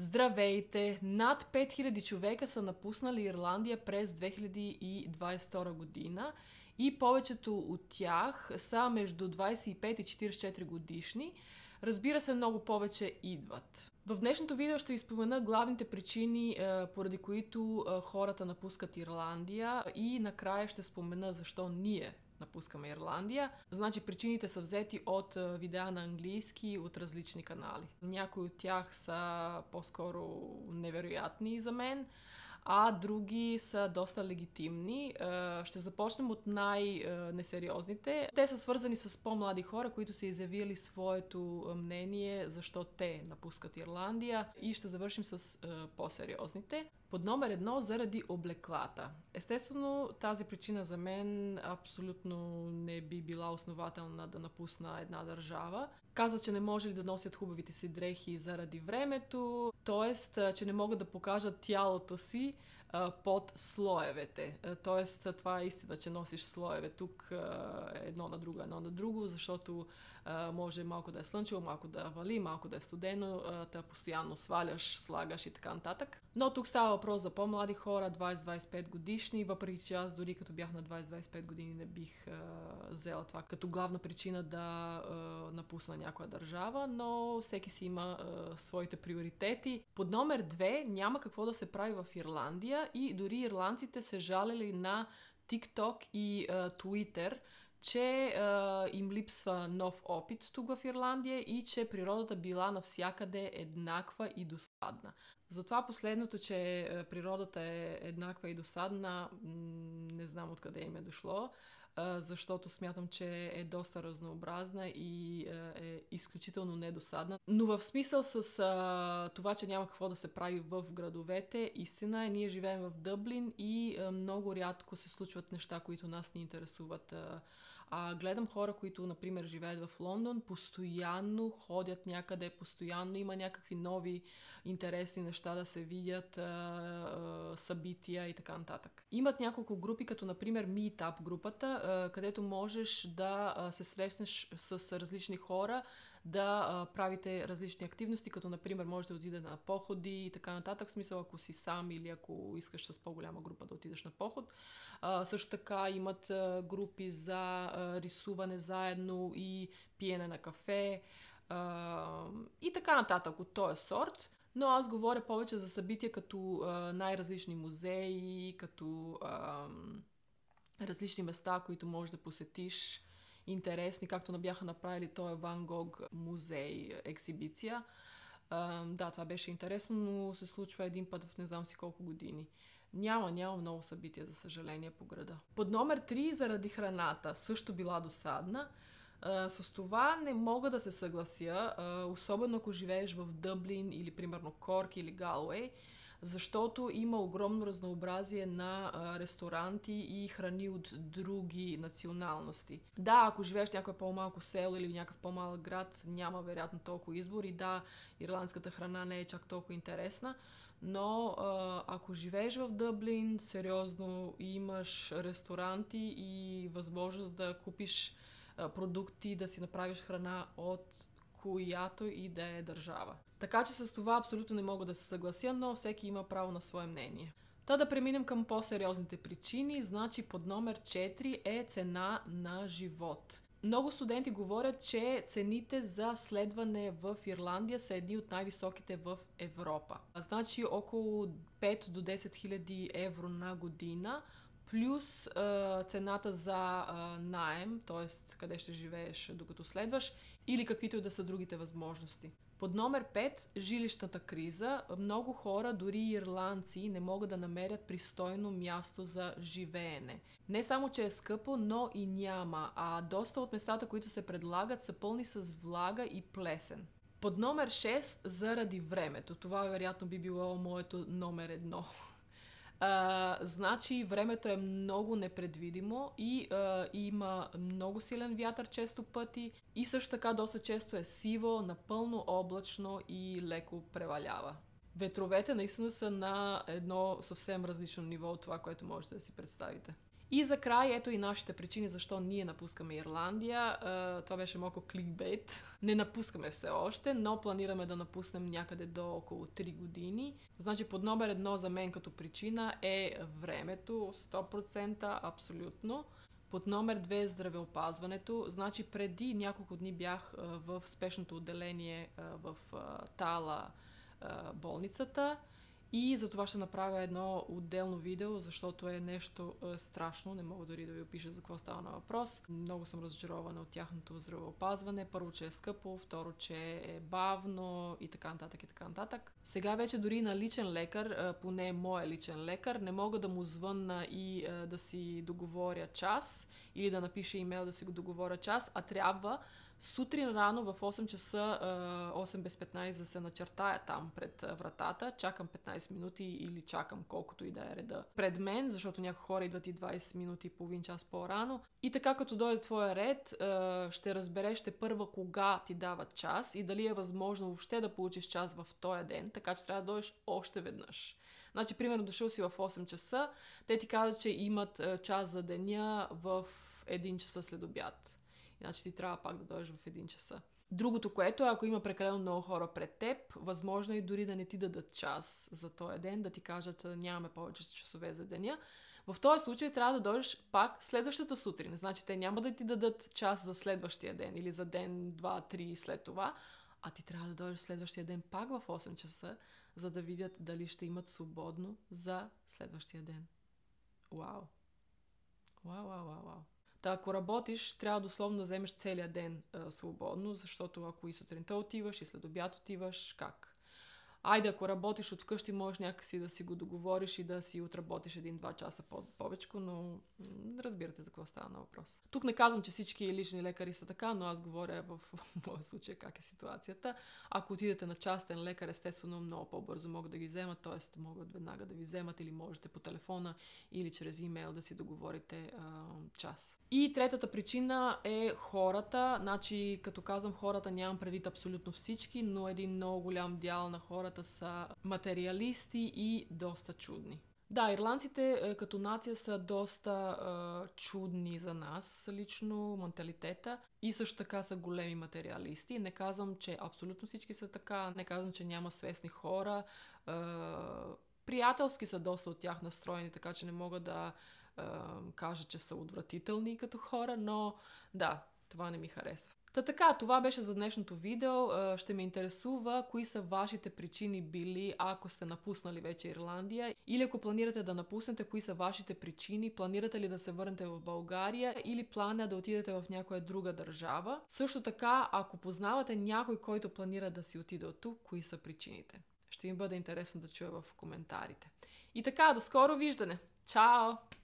Здравейте! Над 5000 човека са напуснали Ирландия през 2022 година и повечето от тях са между 25 и 44 годишни. Разбира се, много повече идват. В днешното видео ще ви спомена главните причини, поради които хората напускат Ирландия, и накрая ще спомена защо ние напускаме Ирландия. Значи причините са взети от видеа на английски от различни канали. Някои от тях са по-скоро невероятни за мен, а други са доста легитимни. Ще започнем от най-несериозните. Те са свързани с по-млади хора, които са изявили своето мнение защо те напускат Ирландия, и ще завършим с по-сериозните. Под номер 1, заради облеклата. Естествено, тази причина за мен абсолютно не би била основателна да напусна една държава. Каза, че не може ли да носят хубавите си дрехи заради времето, т.е. че не могат да покажат тялото си под слоевете. Т.е. това е истина, че носиш слоеве тук едно на друго, защото може малко да е слънчево, малко да вали, малко да е студено, да постоянно сваляш, слагаш и така нататък. Но тук става въпрос за по-млади хора, 20-25 годишни, въпреки че аз дори като бях на 20-25 години не бих взела това като главна причина да напусна някоя държава, но всеки си има своите приоритети. Под номер 2, няма какво да се прави в Ирландия, и дори ирландците се жалели на TikTok и Twitter, че им липсва нов опит тук в Ирландия и че природата била навсякъде еднаква и досадна. Затова последното, че природата е еднаква и досадна, не знам откъде им е дошло, защото смятам, че е доста разнообразна и е изключително недосадна. Но в смисъл с това, че няма какво да се прави в градовете, истина е, ние живеем в Дъблин и много рядко се случват неща, които нас ни интересуват. Гледам хора, които, например, живеят в Лондон, постоянно ходят някъде, постоянно има някакви нови интересни неща да се видят, събития и така нататък. Имат няколко групи, като например Meetup групата, където можеш да се срещнеш с различни хора, да правите различни активности, като например можете да отидете на походи и така нататък, в смисъл ако си сам или ако искаш с по-голяма група да отидеш на поход. Също така имат групи за рисуване заедно и пиене на кафе и така нататък от този сорт. Но аз говоря повече за събития като най-различни музеи, като различни места, които можеш да посетиш, интересни, както бяха направили този Ван Гог музей, ексибиция. Да, това беше интересно, но се случва един път в не знам си колко години. Няма много събития, за съжаление, по града. Под номер 3, заради храната, също била досадна. С това не мога да се съглася, особено ако живееш в Дъблин или примерно Корк или Галуей, защото има огромно разнообразие на ресторанти и храни от други националности. Да, ако живееш в някое по-малко село или в някакъв по-малък град, няма вероятно толкова избор, и да, ирландската храна не е чак толкова интересна, но ако живееш в Дъблин, сериозно имаш ресторанти и възможност да купиш продукти, да си направиш храна от която и да е държава. Така че с това абсолютно не мога да се съглася, но всеки има право на свое мнение. Да преминем към по-сериозните причини. Значи под номер 4 е цена на живот. Много студенти говорят, че цените за следване в Ирландия са едни от най-високите в Европа. Значи около 5 до 10 хиляди евро на година, плюс цената за наем, т.е. къде ще живееш докато следваш, или каквито и да са другите възможности. Под номер 5, жилищната криза. Много хора, дори ирландци, не могат да намерят пристойно място за живеене. Не само, че е скъпо, но и няма, а доста от местата, които се предлагат, са пълни с влага и плесен. Под номер 6, заради времето. Това вероятно би било моето номер 1. Значи времето е много непредвидимо и има много силен вятър често пъти, и също така доста често е сиво, напълно облачно и леко превалява. Ветровете наистина са на едно съвсем различно ниво от това, което можете да си представите. И за край, ето и нашите причини защо ние напускаме Ирландия. Това беше малко кликбейт. Не напускаме все още, но планираме да напуснем някъде до около 3 години. Значи под номер 1 за мен като причина е времето, 100% абсолютно. Под номер 2 е здравеопазването. Значи преди няколко дни бях в спешното отделение в Тала болницата. И за това ще направя едно отделно видео, защото е нещо страшно. Не мога дори да ви опиша за какво става на въпрос. Много съм разочарована от тяхното здравеопазване. Първо, че е скъпо, второ, че е бавно и така нататък и така нататък. Сега вече дори на личен лекар, поне моя личен лекар, не мога да му звънна и да си договоря час или да напиша имейл да си го договоря час, а трябва сутрин рано в 8 часа, 8 без 15 да се начертая там пред вратата, чакам 15 минути или чакам колкото и да е реда пред мен, защото някои хора идват и 20 минути и половин час по-рано. И така като дойде твоя ред, ще разбереш те първа кога ти дават час и дали е възможно въобще да получиш час в този ден, така че трябва да дойдеш още веднъж. Значи, примерно, дошъл си в 8 часа, те ти казват, че имат час за деня в 1 часа след обяд. Значи ти трябва пак да дойдеш в 1 часа. Другото, което, ако има прекалено много хора пред теб, възможно е дори да не ти дадат час за този ден, да ти кажат, нямаме повече часове за деня. В този случай трябва да дойдеш пак следващата сутрин. Значи те няма да ти дадат час за следващия ден или за ден, 2, 3 след това, а ти трябва да дойдеш следващия ден пак в 8 часа, за да видят дали ще имат свободно за следващия ден. Вау! Вау, вау, вау, вау. Та ако работиш, трябва дословно да вземеш целия ден свободно, защото ако и сутринта отиваш, и след обяд отиваш, как? Айде, ако работиш от вкъщи, можеш някакси да си го договориш и да си отработиш 1-2 часа повечко, но разбирате за какво става на въпрос. Тук не казвам, че всички лични лекари са така, но аз говоря в моя случай как е ситуацията. Ако отидете на частен лекар, естествено много по-бързо могат да ги вземат, т.е. могат веднага да ви вземат или можете по телефона или чрез имейл да си договорите час. И третата причина е хората. Значи, като казвам хората, нямам предвид абсолютно всички, но един много голям дял на хората са материалисти и доста чудни. Да, ирландците като нация са доста чудни за нас, лично менталитета, и също така са големи материалисти. Не казвам, че абсолютно всички са така, не казвам, че няма свестни хора. Приятелски са доста от тях настроени, така че не мога да кажа, че са отвратителни като хора, но да, това не ми харесва. Така, това беше за днешното видео. Ще ме интересува кои са вашите причини били, ако сте напуснали вече Ирландия, или ако планирате да напуснете, кои са вашите причини, планирате ли да се върнете в България или плана да отидете в някоя друга държава. Също така, ако познавате някой, който планира да си отиде от тук, кои са причините. Ще ми бъде интересно да чуя в коментарите. И така, до скоро виждане! Чао!